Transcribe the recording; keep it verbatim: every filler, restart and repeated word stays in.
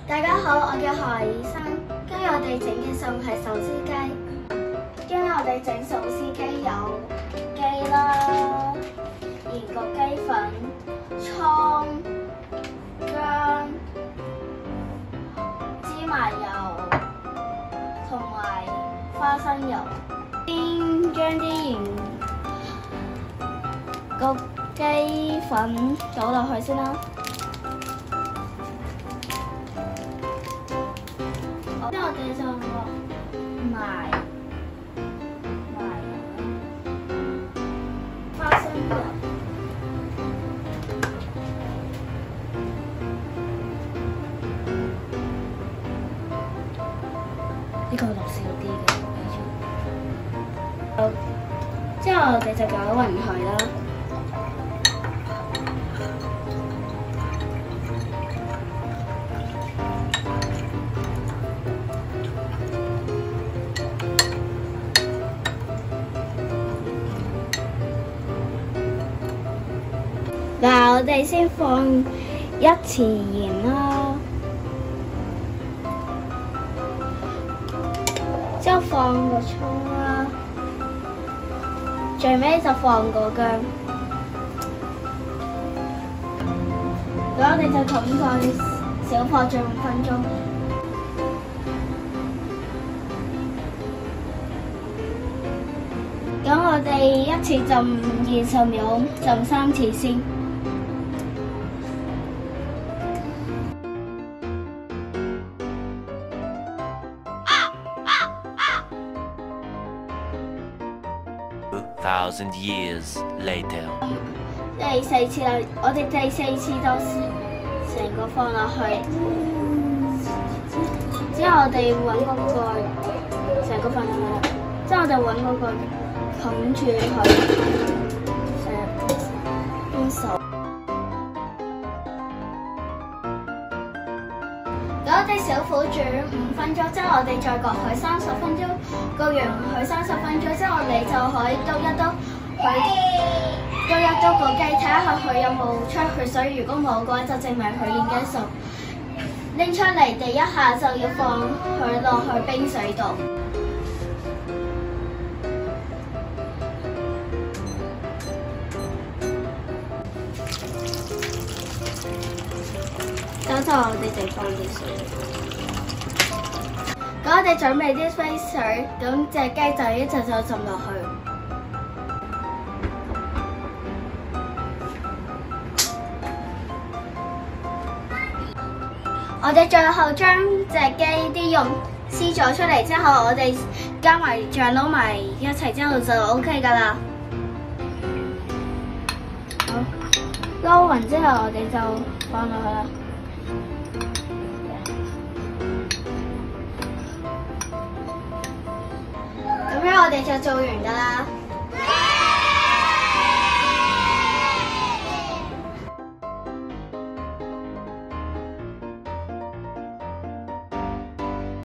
大家好，我叫何醫生。今日我哋整嘅餸係手撕雞。今日我哋整手撕雞有雞啦、鹽焗雞粉、葱、薑、芝麻油同埋花生油。先將啲鹽焗雞粉倒落去先啦。之後我哋就落埋埋花生油，呢個落少啲嘅，好。之後我哋就攪勻佢啦。嗱，我哋先放一匙鹽啦，之後放個葱啦，最尾就放個薑。咁我哋就冚蓋小火煮五分鐘。咁我哋一次浸二十秒，浸三次先。 Thousand years later。 第四次啦，我哋第四次就成個放落去，之後我哋揾嗰個成個放落去，之後我哋揾嗰個冚住佢，誒，用手。咁我哋小火煮五分鐘，之後我哋再焗佢三十分鐘，焗完佢三十分鐘之後，我哋就可以篤一篤佢，篤一篤個雞，睇下佢有冇出血水。如果冇嘅話，就證明佢已經熟。拎出嚟第一下就要放佢落去冰水度。等陣我哋就放啲水。咁我哋準備啲飛水，咁隻雞就一陣就浸落去。我哋最後將隻雞啲肉撕咗出嚟之後，我哋加埋醬撈埋一齊之後就 O K 噶啦。好，撈勻之後我哋就放落去啦。咁樣我哋就做完噶啦。